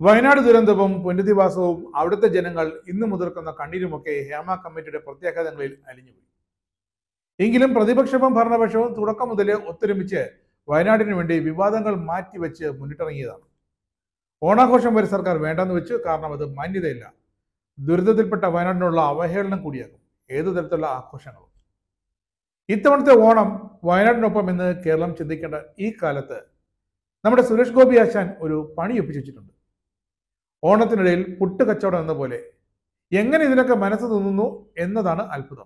വയനാട് ദുരന്തവും പുനരധിവാസവും അവിടുത്തെ ജനങ്ങൾ ഇന്നു മുതിർക്കുന്ന കണ്ണീരുമൊക്കെ ഹേമ കമ്മിറ്റിയുടെ പ്രത്യാഘാതങ്ങളിൽ അലിഞ്ഞുപോയി. എങ്കിലും പ്രതിപക്ഷവും ഭരണപക്ഷവും തുടക്കം മുതൽ ഒത്തൊരുമിച്ച് വയനാടിന് വേണ്ടി വിവാദങ്ങൾ മാറ്റിവെച്ച് മുന്നിട്ടിറങ്ങിയതാണ്. ഓണാഘോഷം വരെ സർക്കാർ വേണ്ടെന്ന് വെച്ചു. കാരണം അത് മാന്യതയില്ല, ദുരിതത്തിൽപ്പെട്ട വയനാടിനുള്ള അവഹേളനം കൂടിയാകും ഏതു തരത്തിലുള്ള ആഘോഷങ്ങളും. ഇത്തവണത്തെ ഓണം വയനാടിനൊപ്പം എന്ന് കേരളം ചിന്തിക്കേണ്ട ഈ കാലത്ത് നമ്മുടെ സുരേഷ് ഗോപി ആശാൻ ഒരു പണി ഒപ്പിച്ചു വെച്ചിട്ടുണ്ട്. ഓണത്തിനിടയിൽ പുട്ട് കച്ചവടം എന്ന പോലെ എങ്ങനെ ഇതിനൊക്കെ മനസ്സ് തോന്നുന്നു എന്നതാണ് അത്ഭുതം.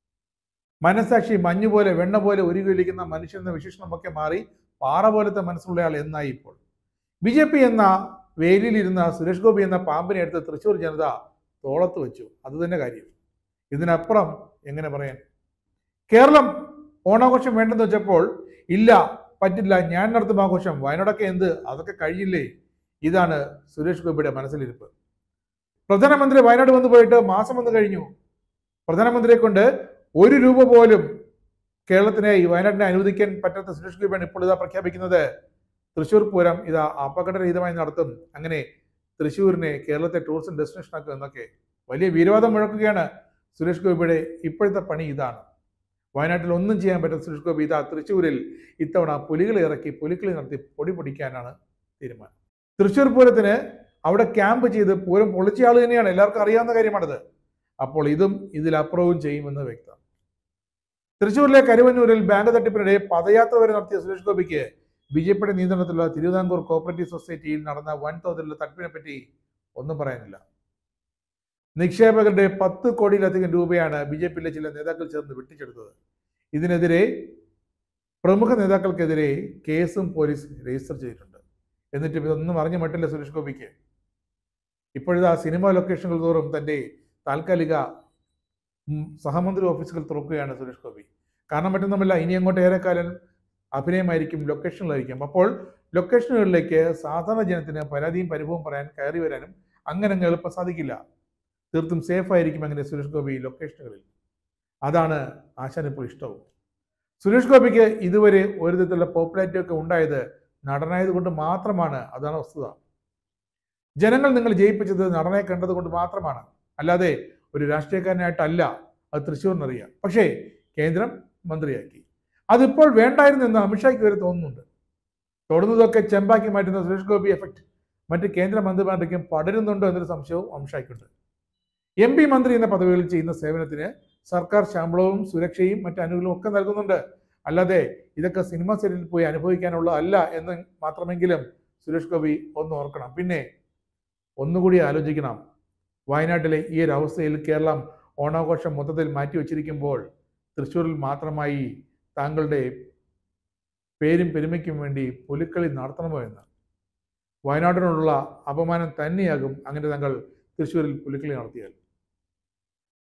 മനസ്സാക്ഷി മഞ്ഞുപോലെ വെണ്ണ പോലെ ഉരുകിയൊലിക്കുന്ന മനുഷ്യൻ എന്ന വിശേഷണമൊക്കെ മാറി പാറ പോലത്തെ മനസ്സുള്ളയാൾ എന്നായി ഇപ്പോൾ. BJP എന്ന വേലിയിലിരുന്ന സുരേഷ് ഗോപി എന്ന പാമ്പിനെ എടുത്ത് തൃശ്ശൂർ ജനത തോളത്ത് വെച്ചു. അത് തന്നെ കാര്യം. ഇതിനപ്പുറം എങ്ങനെ പറയാൻ? കേരളം ഓണാഘോഷം വേണ്ടെന്ന് വെച്ചപ്പോൾ ഇല്ല, പറ്റില്ല, ഞാൻ നടത്തും ആഘോഷം, വയനാടൊക്കെ എന്ത്, അതൊക്കെ കഴിയില്ലേ? ഇതാണ് സുരേഷ് ഗോപിയുടെ മനസ്സിലിരിപ്പ്. പ്രധാനമന്ത്രി വയനാട് വന്നു പോയിട്ട് മാസം വന്നു കഴിഞ്ഞു. പ്രധാനമന്ത്രിയെ കൊണ്ട് ₹1 പോലും കേരളത്തിനെ വയനാടിനെ അനുവദിക്കാൻ പറ്റാത്ത സുരേഷ് ഗോപിയാണ് ഇപ്പോൾ ഇതാ പ്രഖ്യാപിക്കുന്നത് തൃശ്ശൂർ പൂരം ഇതാ അപകടരഹിതമായി നടത്തും, അങ്ങനെ തൃശ്ശൂരിനെ കേരളത്തെ ടൂറിസം ഡെസ്റ്റിനേഷൻ ആക്കും എന്നൊക്കെ വലിയ വീരവാദം മുഴക്കുകയാണ്. സുരേഷ് ഗോപിയുടെ ഇപ്പോഴത്തെ പണി ഇതാണ്. വയനാട്ടിൽ ഒന്നും ചെയ്യാൻ പറ്റാത്ത സുരേഷ് ഗോപി ഇതാ തൃശ്ശൂരിൽ ഇത്തവണ പുലികളെ ഇറക്കി പുലിക്കളി നടത്തി പൊടി പൊടിക്കാനാണ് തീരുമാനം. തൃശ്ശൂർ പൂരത്തിന് അവിടെ ക്യാമ്പ് ചെയ്ത് പൂരം പൊളിച്ച ആൾ തന്നെയാണ്, എല്ലാവർക്കും അറിയാവുന്ന കാര്യമാണത്. അപ്പോൾ ഇതും ഇതിലപ്പുറവും ചെയ്യുമെന്ന് വ്യക്തം. തൃശ്ശൂരിലെ കരുവന്നൂരിൽ ബാങ്ക് തട്ടിപ്പിനിടെ പദയാത്ര വരെ നടത്തിയ സുരേഷ് ഗോപിക്ക് BJPയുടെ നിയന്ത്രണത്തിലുള്ള തിരുവിതാംകൂർ കോപ്പറേറ്റീവ് സൊസൈറ്റിയിൽ നടന്ന വൻതോതിലുള്ള തട്ടിപ്പിനെ പറ്റി ഒന്നും പറയാനില്ല. നിക്ഷേപകരുടെ 10 കോടിയിലധികം രൂപയാണ് BJPയിലെ ചില നേതാക്കൾ ചേർന്ന് വെട്ടിച്ചെടുത്തത്. ഇതിനെതിരെ പ്രമുഖ നേതാക്കൾക്കെതിരെ കേസും പോലീസ് രജിസ്റ്റർ ചെയ്തിട്ടുണ്ട്. എന്നിട്ടും ഇതൊന്നും അറിഞ്ഞു മട്ടില്ല സുരേഷ് ഗോപിക്ക്. ഇപ്പോഴിതാ സിനിമാ ലൊക്കേഷനുകൾ തോറും തൻ്റെ താൽക്കാലിക സഹമന്ത്രി ഓഫീസുകൾ തുറക്കുകയാണ് സുരേഷ് ഗോപി. കാരണം മറ്റൊന്നുമല്ല, ഇനി അങ്ങോട്ട് ഏറെക്കാലം അഭിനയമായിരിക്കും, ലൊക്കേഷനിലായിരിക്കും. അപ്പോൾ ലൊക്കേഷനുകളിലേക്ക് സാധാരണ ജനത്തിന് പരാതിയും പരിഭവവും പറയാൻ കയറി വരാനും അങ്ങനെ എളുപ്പം സാധിക്കില്ല. തീർത്തും സേഫ് ആയിരിക്കും അങ്ങനെ സുരേഷ് ഗോപി ലൊക്കേഷനുകളിൽ. അതാണ് ആശാൻ ഇപ്പോൾ ഇഷ്ടവും. സുരേഷ് ഗോപിക്ക് ഇതുവരെ ഒരു തരത്തിലുള്ള പോപ്പുലാരിറ്റി ഒക്കെ ഉണ്ടായത് നടനായത് കൊണ്ട് മാത്രമാണ്. അതാണ് വസ്തുത. ജനങ്ങൾ നിങ്ങൾ ജയിപ്പിച്ചത് നടനെ കണ്ടത് കൊണ്ട് മാത്രമാണ്, അല്ലാതെ ഒരു രാഷ്ട്രീയക്കാരനായിട്ടല്ല. അത് തൃശ്ശൂരിനറിയാം. പക്ഷേ കേന്ദ്രം മന്ത്രിയാക്കി. അതിപ്പോൾ വേണ്ടായിരുന്നു എന്ന് അമിത്ഷായ്ക്ക് വരെ തോന്നുന്നുണ്ട്. തൊടുന്നതൊക്കെ ചെമ്പാക്കി മാറ്റുന്ന സുരേഷ് ഗോപി എഫക്റ്റ് മറ്റ് കേന്ദ്രമന്ത്രിമാരുടെയും പടരുന്നുണ്ടോ എന്നൊരു സംശയവും അമിത്ഷായ്ക്കുണ്ട്. MP മന്ത്രി എന്ന പദവികളിൽ ചെയ്യുന്ന സേവനത്തിന് സർക്കാർ ശമ്പളവും സുരക്ഷയും മറ്റ് ആനുകൂല്യവും ഒക്കെ നൽകുന്നുണ്ട്. അല്ലാതെ ഇതൊക്കെ സിനിമ സെറ്റിൽ പോയി അനുഭവിക്കാനുള്ള അല്ല എന്ന് മാത്രമെങ്കിലും സുരേഷ് ഗോപി ഒന്ന് ഓർക്കണം. പിന്നെ ഒന്നുകൂടി ആലോചിക്കണം. വയനാട്ടിലെ ഈ ഒരു അവസ്ഥയിൽ കേരളം ഓണാഘോഷം മൊത്തത്തിൽ മാറ്റിവെച്ചിരിക്കുമ്പോൾ തൃശ്ശൂരിൽ മാത്രമായി താങ്കളുടെ പേരും പെരുമയ്ക്കും വേണ്ടി പുലിക്കളി നടത്തണമോ എന്ന്. വയനാടിനോടുള്ള അപമാനം തന്നെയാകും അങ്ങനെ താങ്കൾ തൃശ്ശൂരിൽ പുലിക്കളി നടത്തിയാൽ.